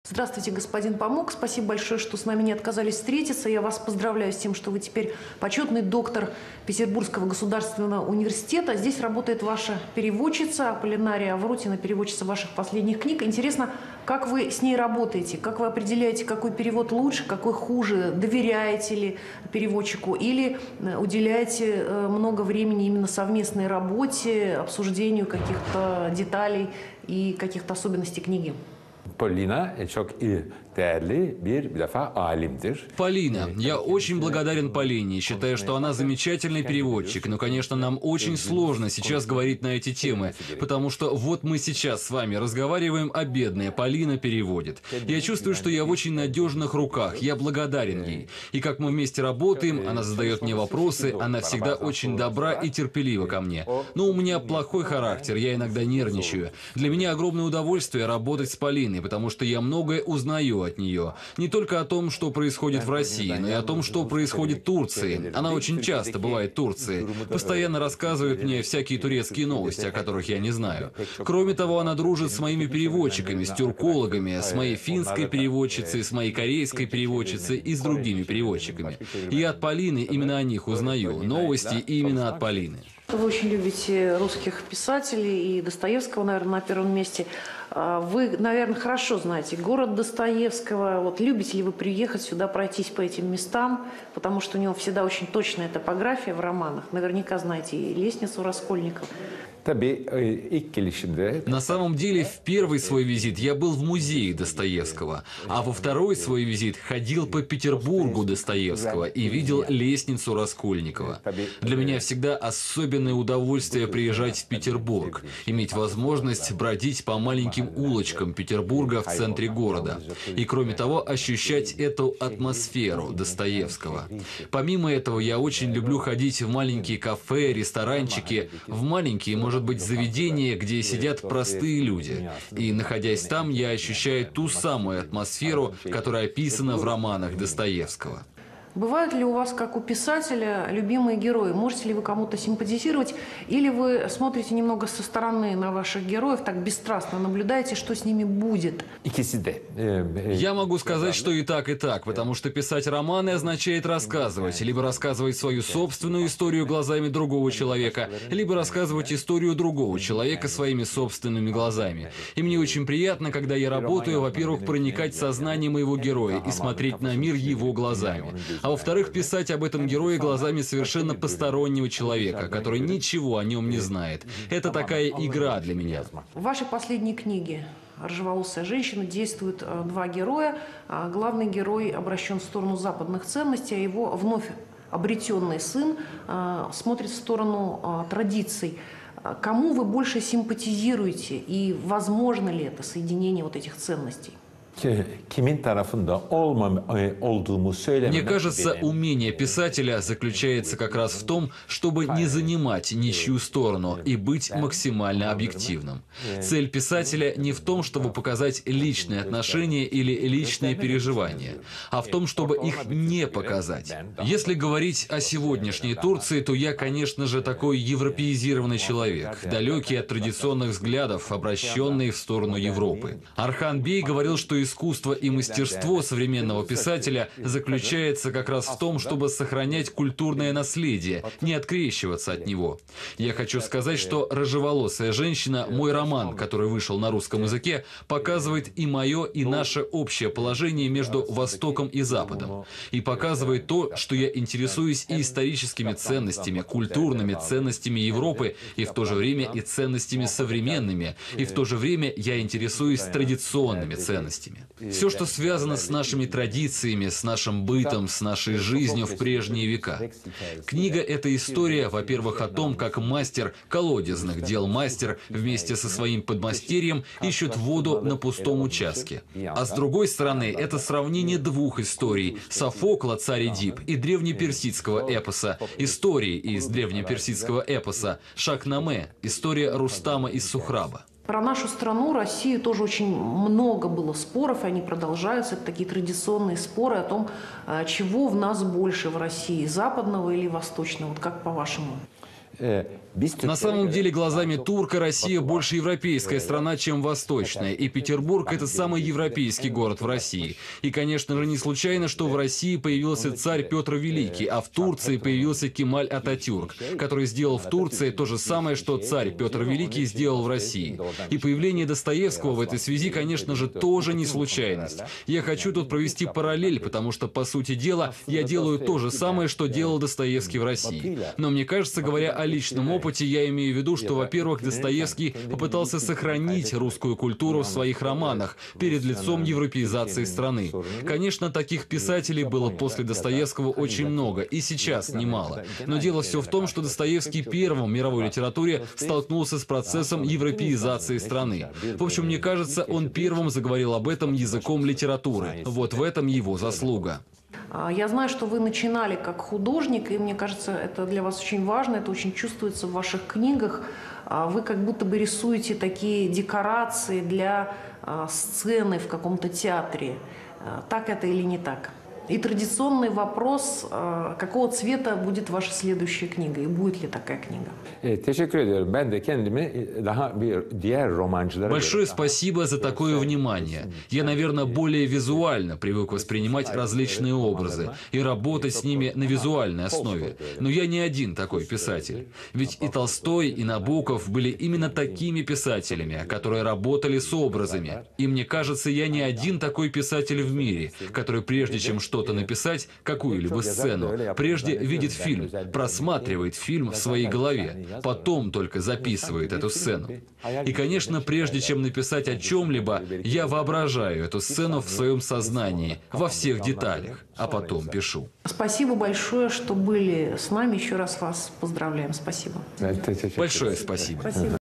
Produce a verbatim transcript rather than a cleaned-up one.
Здравствуйте, господин Памук. Спасибо большое, что с нами не отказались встретиться. Я вас поздравляю с тем, что вы теперь почетный доктор Петербургского государственного университета. Здесь работает ваша переводчица Аполлинария Авротина, переводчица ваших последних книг. Интересно, как вы с ней работаете? Как вы определяете, какой перевод лучше, какой хуже? Доверяете ли переводчику или уделяете много времени именно совместной работе, обсуждению каких-то деталей и каких-то особенностей книги? Полина çok değerli bir bir defa alimdir. Полина. Я очень благодарен Полине. Считаю, что она замечательный переводчик. Но, конечно, нам очень сложно сейчас говорить на эти темы, потому что вот мы сейчас с вами разговариваем, а бедная Полина переводит. Я чувствую, что я в очень надежных руках. Я благодарен ей. И как мы вместе работаем, она задает мне вопросы, она всегда очень добра и терпелива ко мне. Но у меня плохой характер, я иногда нервничаю. Для меня огромное удовольствие работать с Полиной, потому что я многое узнаю от нее. Не только о том, что происходит в России, но и о том, что происходит в Турции. Она очень часто бывает в Турции. Постоянно рассказывает мне всякие турецкие новости, о которых я не знаю. Кроме того, она дружит с моими переводчиками, с тюркологами, с моей финской переводчицей, с моей корейской переводчицей и с другими переводчиками. И я от Полины именно о них узнаю. Новости именно от Полины. Вы очень любите русских писателей и Достоевского, наверное, на первом месте. Вы, наверное, хорошо знаете город Достоевского. Вот любите ли вы приехать сюда, пройтись по этим местам? Потому что у него всегда очень точная топография в романах. Наверняка знаете и «Лестницу Раскольникова». На самом деле, в первый свой визит я был в музее Достоевского, а во второй свой визит ходил по Петербургу Достоевского и видел лестницу Раскольникова. Для меня всегда особенное удовольствие приезжать в Петербург, иметь возможность бродить по маленьким улочкам Петербурга в центре города. И, кроме того, ощущать эту атмосферу Достоевского. Помимо этого, я очень люблю ходить в маленькие кафе, ресторанчики, в маленькие, может быть, заведения, где сидят простые люди. И, находясь там, я ощущаю ту самую атмосферу, которая описана в романах Достоевского. Бывают ли у вас, как у писателя, любимые герои? Можете ли вы кому-то симпатизировать? Или вы смотрите немного со стороны на ваших героев, так бесстрастно наблюдаете, что с ними будет? Я могу сказать, что и так, и так, потому что писать романы означает рассказывать. Либо рассказывать свою собственную историю глазами другого человека, либо рассказывать историю другого человека своими собственными глазами. И мне очень приятно, когда я работаю, во-первых, проникать в сознание моего героя и смотреть на мир его глазами. А во-вторых, писать об этом герое глазами совершенно постороннего человека, который ничего о нем не знает. Это такая игра для меня. В вашей последней книге «Рыжеволосая женщина» действуют два героя. Главный герой обращен в сторону западных ценностей, а его вновь обретенный сын смотрит в сторону традиций. Кому вы больше симпатизируете и возможно ли это соединение вот этих ценностей? Kimin tarafında olmam olduğumu söylemek. Мне кажется, умение писателя заключается как раз в том, чтобы не занимать ничью сторону и быть максимально объективным. Цель писателя не в том, чтобы показать личные отношения или личные переживания, а в том, чтобы их не показать. Если говорить о сегодняшней Турции, то я, конечно же, такой европеизированный человек, далекий от традиционных взглядов, обращенный в сторону Европы. Орхан Бей говорил, что искусство и мастерство современного писателя заключается как раз в том, чтобы сохранять культурное наследие, не открещиваться от него. Я хочу сказать, что «Рыжеволосая женщина», мой роман, который вышел на русском языке, показывает и мое, и наше общее положение между Востоком и Западом. И показывает то, что я интересуюсь и историческими ценностями, культурными ценностями Европы, и в то же время и ценностями современными, и в то же время я интересуюсь традиционными ценностями. Все, что связано с нашими традициями, с нашим бытом, с нашей жизнью в прежние века. Книга — это история, во-первых, о том, как мастер колодезных дел мастер вместе со своим подмастерьем ищут воду на пустом участке. А с другой стороны, это сравнение двух историй — Софокла «Царь Эдип» и древнеперсидского эпоса, истории из древнеперсидского эпоса Шахнаме, история Рустама из Сухраба. Про нашу страну, Россию, тоже очень много было споров, и они продолжаются. Это такие традиционные споры о том, чего в нас больше в России, западного или восточного. Вот как по-вашему? На самом деле, глазами турка Россия больше европейская страна, чем восточная. И Петербург – это самый европейский город в России. И, конечно же, не случайно, что в России появился царь Петр Великий, а в Турции появился Кемаль Ататюрк, который сделал в Турции то же самое, что царь Петр Великий сделал в России. И появление Достоевского в этой связи, конечно же, тоже не случайность. Я хочу тут провести параллель, потому что, по сути дела, я делаю то же самое, что делал Достоевский в России. Но мне кажется, говоря о личном опыте, я имею в виду, что, во-первых, Достоевский попытался сохранить русскую культуру в своих романах перед лицом европеизации страны. Конечно, таких писателей было после Достоевского очень много, и сейчас немало. Но дело все в том, что Достоевский первым в мировой литературе столкнулся с процессом европеизации страны. В общем, мне кажется, он первым заговорил об этом языком литературы. Вот в этом его заслуга. Я знаю, что вы начинали как художник, и мне кажется, это для вас очень важно, это очень чувствуется в ваших книгах. Вы как будто бы рисуете такие декорации для сцены в каком-то театре. Так это или не так? И традиционный вопрос, какого цвета будет ваша следующая книга, и будет ли такая книга? Большое спасибо за такое внимание. Я, наверное, более визуально привык воспринимать различные образы и работать с ними на визуальной основе. Но я не один такой писатель. Ведь и Толстой, и Набоков были именно такими писателями, которые работали с образами. И мне кажется, я не один такой писатель в мире, который прежде чем что что-то написать, какую-либо сцену, прежде видит фильм, просматривает фильм в своей голове, потом только записывает эту сцену. И, конечно, прежде чем написать о чем-либо, я воображаю эту сцену в своем сознании, во всех деталях, а потом пишу. Спасибо большое, что были с нами. Еще раз вас поздравляем. Спасибо. Большое спасибо. Спасибо.